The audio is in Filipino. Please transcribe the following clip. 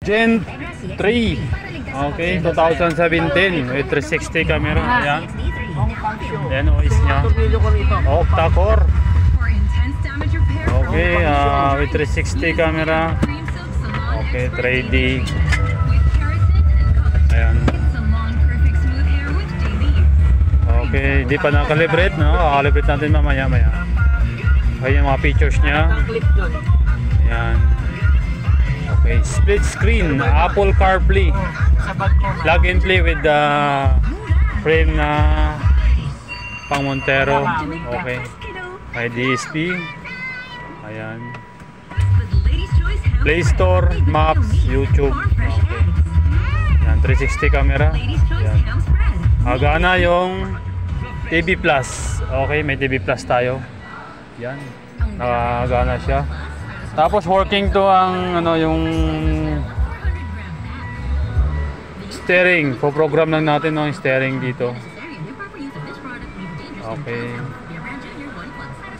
Gen 3. Okay, 2017 with 360 camera. Ayan. Ayan OS niya. Octa-core. Okay, with 360 camera. Okay, 3D. Ayan. Okay, hindi pa nakalibrate, no? Kakalibrate natin mamaya-maya. Ayan yung mga features niya. Ayan. Okay, split screen, Apple CarPlay. Plug and play with the frame na pang Montero. Okay. May DSP. Ayan. Play Store, Maps, YouTube. Okay. Ayan, 360 camera. Ayan. Agana yung TV Plus. Okay, may TV Plus tayo. Yan. Nakagana siya. Tapos working to ang ano yung steering. Po-program lang natin yung steering dito. Okay.